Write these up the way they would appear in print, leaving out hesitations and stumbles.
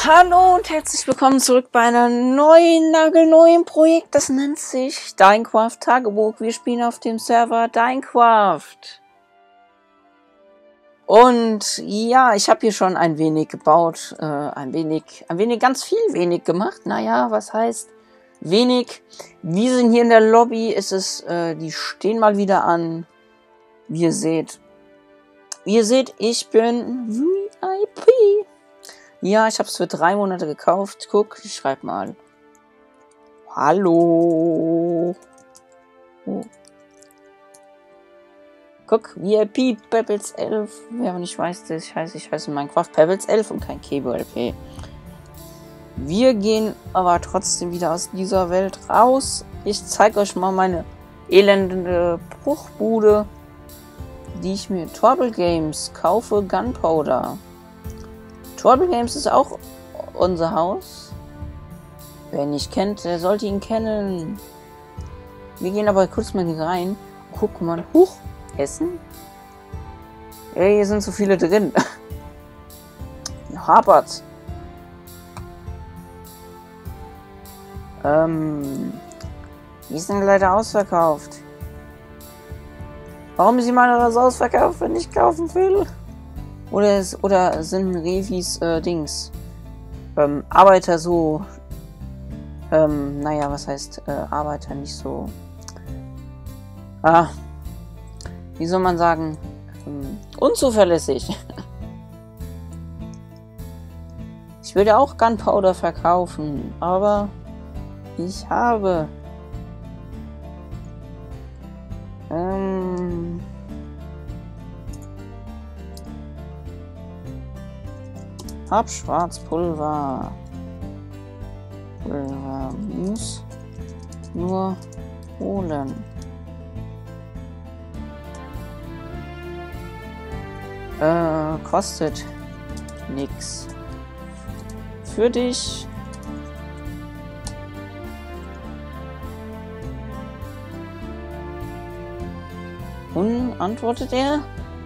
Hallo und herzlich willkommen zurück bei einem nagelneuen Projekt. Das nennt sich Dinecraft Tagebuch. Wir spielen auf dem Server Dinecraft. Und ja, ich habe hier schon ein wenig gebaut. Ganz viel wenig gemacht. Naja, was heißt wenig? Wir sind hier in der Lobby. Die stehen mal wieder an. Wie ihr seht, ich bin VIP. Ja, ich habe es für 3 Monate gekauft. Guck, ich schreibe mal. Hallo. Oh. Guck, VIP Pebbles 11. Wer nicht weiß, ich heiße Minecraft Pebbles 11 und kein KBLP. Wir gehen aber trotzdem wieder aus dieser Welt raus. Ich zeige euch mal meine elende Bruchbude, die ich mir Torble Games kaufe. Gunpowder. Torble Games ist auch unser Haus. Wer ihn nicht kennt, der sollte ihn kennen. Wir gehen aber kurz mal hier rein. Guck mal. Huch. Essen? Ja, hier sind so viele drin. Hapert. Die sind leider ausverkauft. Warum ist jemand das ausverkauft, wenn ich kaufen will? Oder sind Revis Dings? Arbeiter so. Naja, was heißt Arbeiter nicht so. Wie soll man sagen? Unzuverlässig. Ich würde auch Gunpowder verkaufen, aber ich habe hab Schwarzpulver. Pulver muss nur holen. Kostet nix. Für dich. Und antwortet er?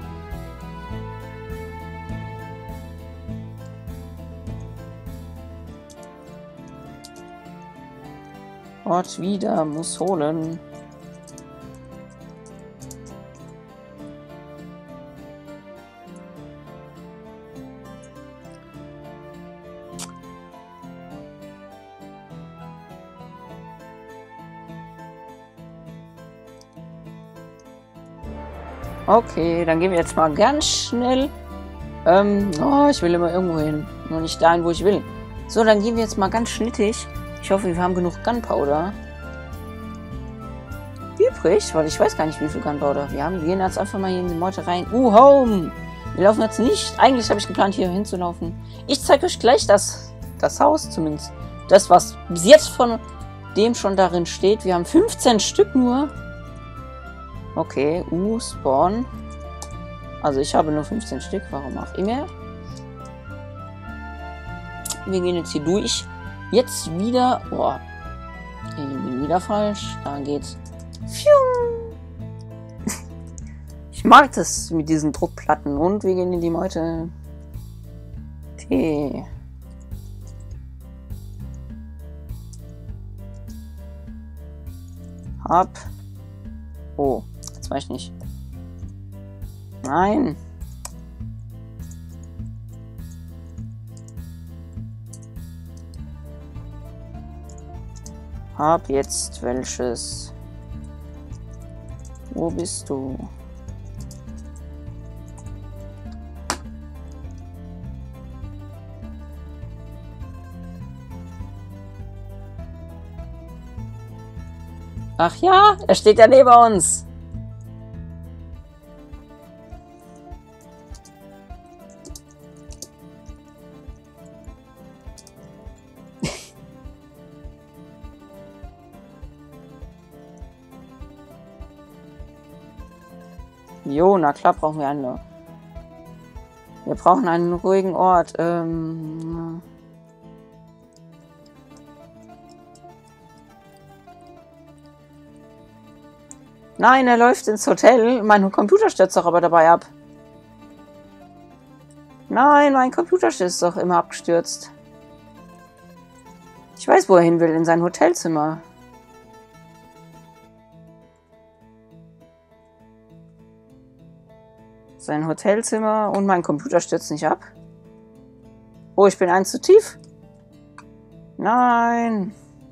Ort wieder, muss holen. Okay, dann gehen wir jetzt mal ganz schnell. Ich will immer irgendwo hin. Nur nicht dahin, wo ich will. So, dann gehen wir jetzt mal ganz schnittig. Ich hoffe, wir haben genug Gunpowder übrig, weil ich weiß gar nicht, wie viel Gunpowder wir haben. Wir gehen jetzt einfach mal hier in die Meute rein. Home! Wir laufen jetzt nicht. Eigentlich habe ich geplant, hier hinzulaufen. Ich zeige euch gleich das Haus zumindest. Das, was bis jetzt von dem schon darin steht. Wir haben 15 Stück nur. Okay, Spawn. Also ich habe nur 15 Stück, warum auch immer. Wir gehen jetzt hier durch. Jetzt wieder. Boah. Ich bin wieder falsch. Da geht's. Ich mag das mit diesen Druckplatten. Und wir gehen in die Meute. T. Hab. Oh. Jetzt weiß ich nicht. Nein. Hab jetzt welches? Wo bist du? Ach ja, er steht ja neben uns. Jo, na klar brauchen wir eine. Wir brauchen einen ruhigen Ort. Nein, er läuft ins Hotel. Mein Computer stürzt doch aber dabei ab. Nein, mein Computer ist doch immer abgestürzt. Ich weiß, wo er hin will, in sein Hotelzimmer. Sein Hotelzimmer und mein Computer stürzt nicht ab. Oh, ich bin eins zu tief. Nein.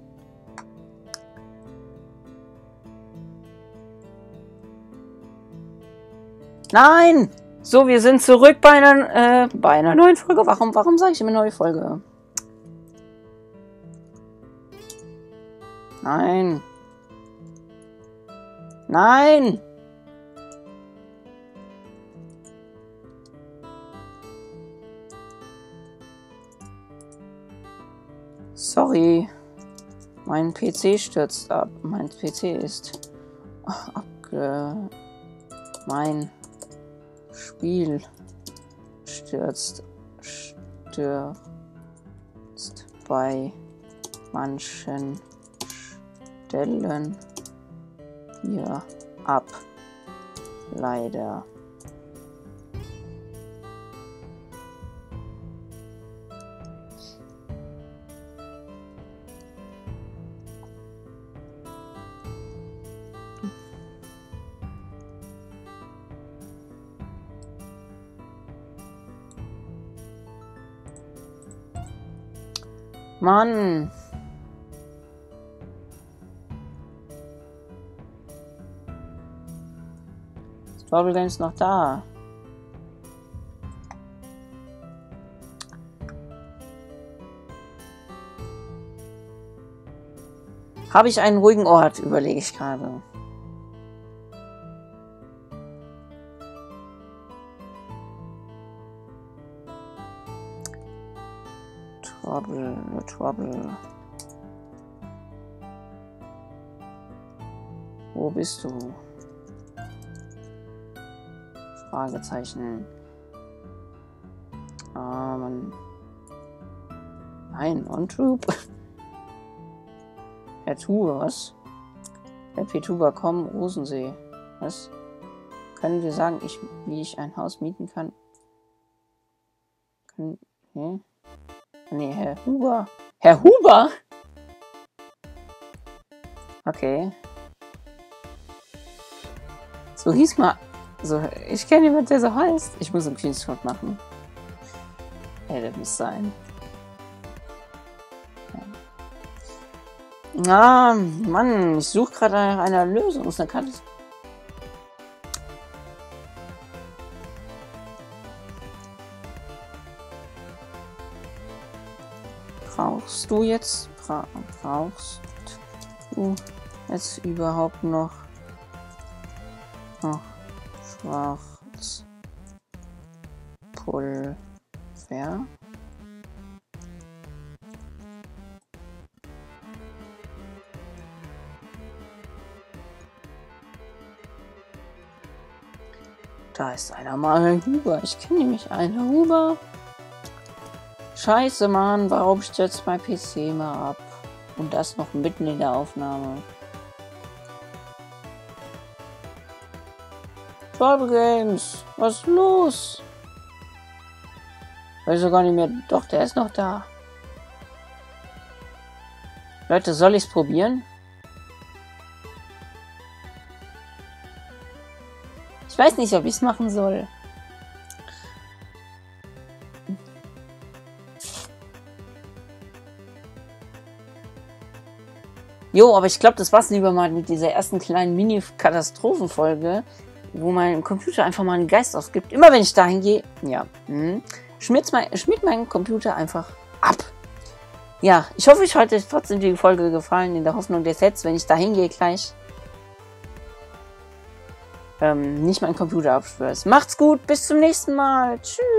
Nein! So, wir sind zurück bei einer neuen Folge. Warum sage ich immer neue Folge? Nein. Nein! Sorry. Mein PC stürzt ab. Mein PC ist mein Spiel stürzt bei manchen Stellen hier ab. Leider. Mann. Das Problem ist noch da. Habe ich einen ruhigen Ort, überlege ich gerade. Trouble. Wo bist du? Fragezeichen. Mann. Nein, on-troop. Herr Tuba, was? Herr Tuba, komm, Rosensee. Was? Können wir sagen, wie ich ein Haus mieten kann? Nee, Herr Huber. Herr Huber? Okay. So hieß mal. So, ich kenne jemanden, der so heißt. Ich muss einen Screenshot machen. Der muss sein. Ja. Ah, Mann, ich suche gerade nach einer Lösung. Ist eine Karte. Brauchst du jetzt überhaupt noch Schwarzpulver? Da ist einer mal Huber. Ich kenne nämlich einen Huber. Scheiße, Mann, warum stürzt mein PC mal ab? Und das noch mitten in der Aufnahme. Trouble Games, was ist los? Weiß ich gar nicht mehr. Doch, der ist noch da. Leute, soll ich es probieren? Ich weiß nicht, ob ich es machen soll. Jo, aber ich glaube, das war's lieber mal mit dieser ersten kleinen Mini-Katastrophenfolge, wo mein Computer einfach mal einen Geist ausgibt. Immer wenn ich dahin gehe, ja, schmiert mein Computer einfach ab. Ja, ich hoffe, euch hat trotzdem die Folge gefallen, in der Hoffnung, dass jetzt, wenn ich dahin gehe gleich, nicht mein Computer abstürzt. Macht's gut, bis zum nächsten Mal. Tschüss.